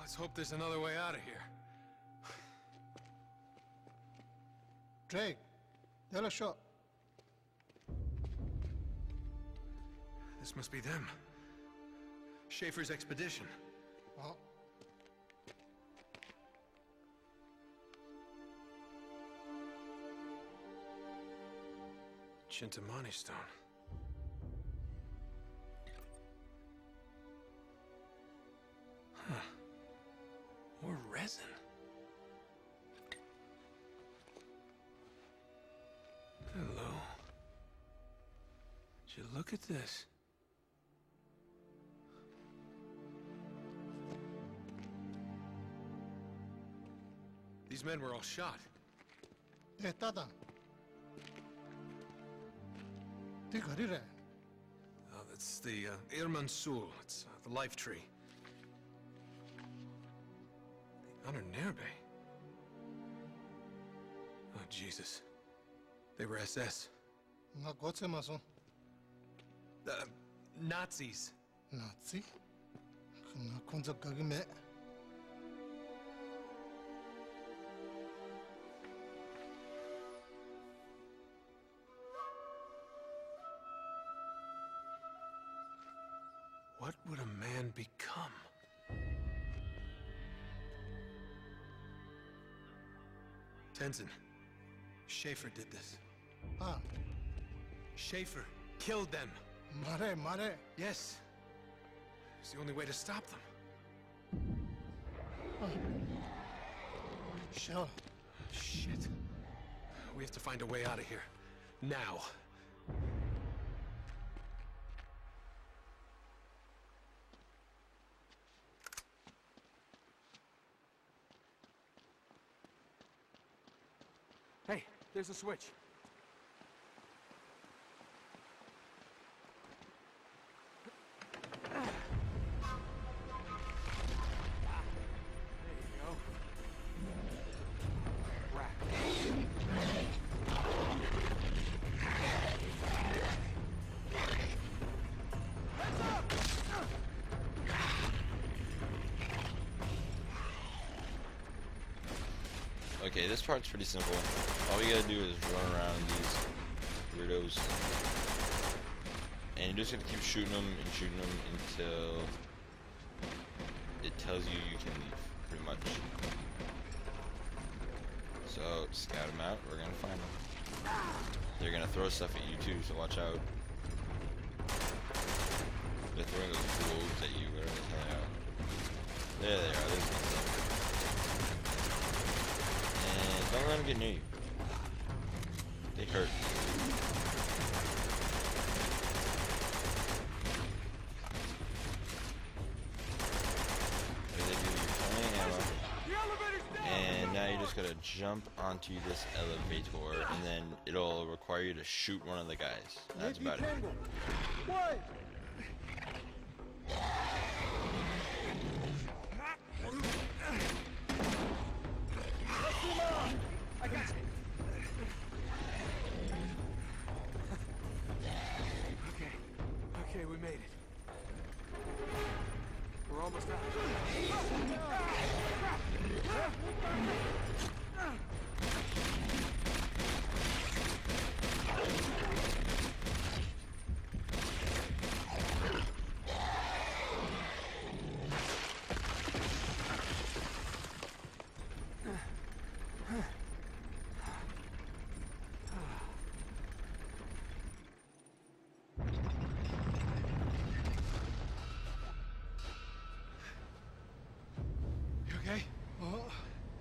Let's hope there's another way out of here. Drake, they'll a shot. This must be them. Schaefer's expedition. Oh. Chintamani stone. Huh. More resin. Hello. Would you look at this? These men were all shot. Eh, Tata. Oh, that's the Irman Sul. It's the life tree. The Ahnenerbe. Oh, Jesus. They were SS. Nazis. Nazi? Na kunza kagime. What would a man become? Tenzin, Schaefer did this. Ah, Schaefer killed them. mare. Yes. It's the only way to stop them. Sure. Shit. We have to find a way out of here. Now. Hey, there's a switch. Okay, this part's pretty simple. All you gotta do is run around these weirdos. And you're just gonna keep shooting them until it tells you you can leave, pretty much. So, scout them out, we're gonna find them. They're gonna throw stuff at you too, so watch out. They're throwing those globes at you, whatever the hell they are. There they are, there's nothing. And don't let them get near you. They hurt. Okay, they give you plenty of ammo. And now you just gotta jump onto this elevator, and then it'll require you to shoot one of the guys. That's about it. I got you. Okay, we made it. We're almost out. Okay? Oh.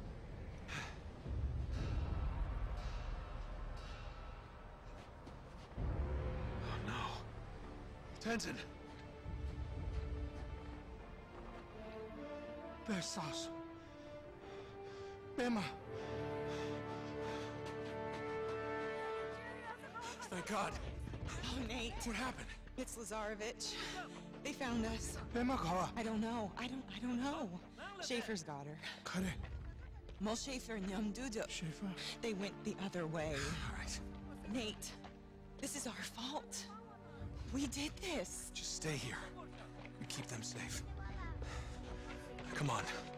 Oh no. Tenzin! Besas. Bema. Thank God. Oh, Nate. What happened? It's Lazarevich. They found us. Bema kawa. I don't know. I don't know. Schaefer's got her. Kare. Mol Schaefer and young Dudu. Schaefer. They went the other way. All right. Nate, this is our fault. We did this. Just stay here. We keep them safe. Come on.